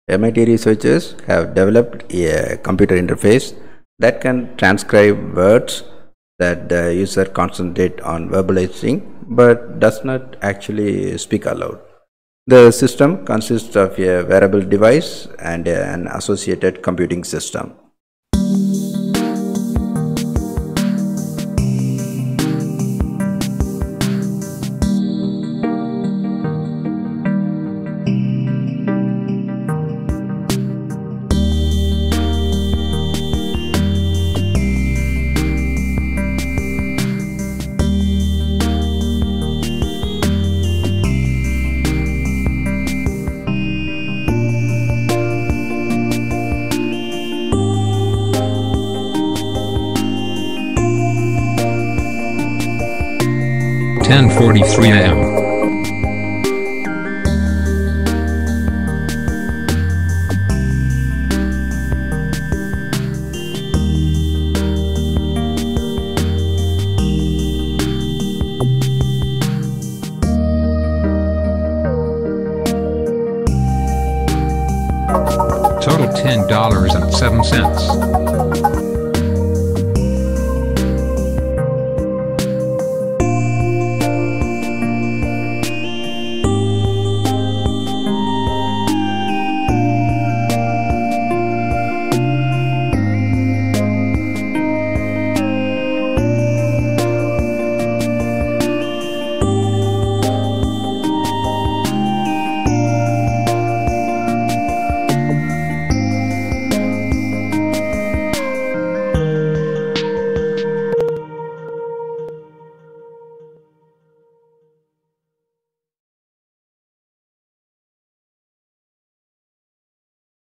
MIT researchers have developed a computer interface that can transcribe words that the user concentrates on verbalizing but does not actually speak aloud. The system consists of a wearable device and an associated computing system. (10:43 a.m.) Total $10.07.